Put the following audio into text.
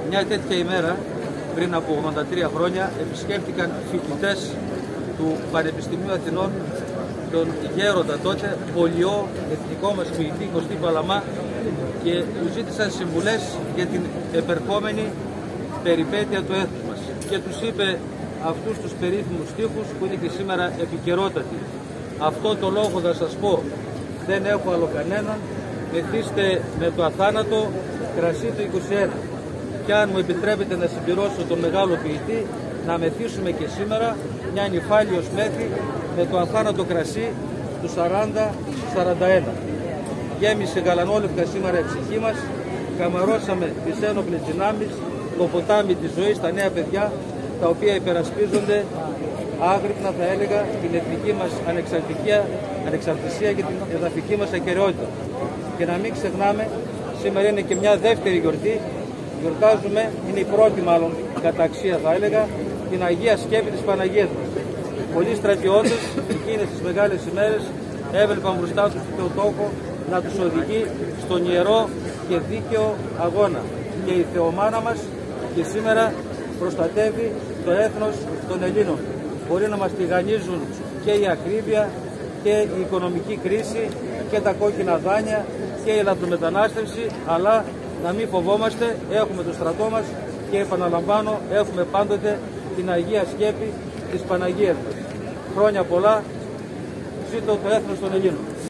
Μια τέτοια ημέρα, πριν από 83 χρόνια, επισκέφτηκαν φοιτητές του Πανεπιστημίου Αθηνών τον γέροντα τότε, πολιό εθνικό μας ποιητή Κωστή Παλαμά, και του ζήτησαν συμβουλές για την επερχόμενη περιπέτεια του έθνους μας. Και τους είπε αυτούς τους περίφημους στίχους που είναι και σήμερα επικαιρότατοι. Αυτό το λόγο θα σας πω, δεν έχω άλλο κανέναν, μεθύστε με το αθάνατο κρασί του 21. Και αν μου επιτρέπετε να συμπληρώσω τον μεγάλο ποιητή, να μεθύσουμε και σήμερα μια νυφάλιος μέθη με το αθάνατο κρασί του 40-41. Γέμισε γαλανόλευκα σήμερα η ψυχή μας, καμαρώσαμε τις ένοπλες δυνάμεις, το ποτάμι της ζωής στα νέα παιδιά, τα οποία υπερασπίζονται άγρυπνα, θα έλεγα, την εθνική μας ανεξαρτησία και την εδαφική μας ακεραιότητα. Και να μην ξεχνάμε, σήμερα είναι και μια δεύτερη γιορτή, γιορτάζουμε, είναι η πρώτη μάλλον κατά αξία θα έλεγα, την Αγία Σκέπη της Παναγίας μας. Πολλοί στρατιώτες εκείνες τις μεγάλες ημέρες έβλεπαν μπροστά τους τον Θεοτόκο να τους οδηγεί στον ιερό και δίκαιο αγώνα. Και η Θεομάνα μας και σήμερα προστατεύει το έθνος των Ελλήνων. Μπορεί να μας τηγανίζουν και η ακρίβεια και η οικονομική κρίση και τα κόκκινα δάνεια και η λαθρομετανάστευση, αλλά να μην φοβόμαστε, έχουμε το στρατό μας και επαναλαμβάνω, έχουμε πάντοτε την Αγία Σκέπη της Παναγίας μας. Χρόνια πολλά, ζήτω το έθνος των Ελλήνων.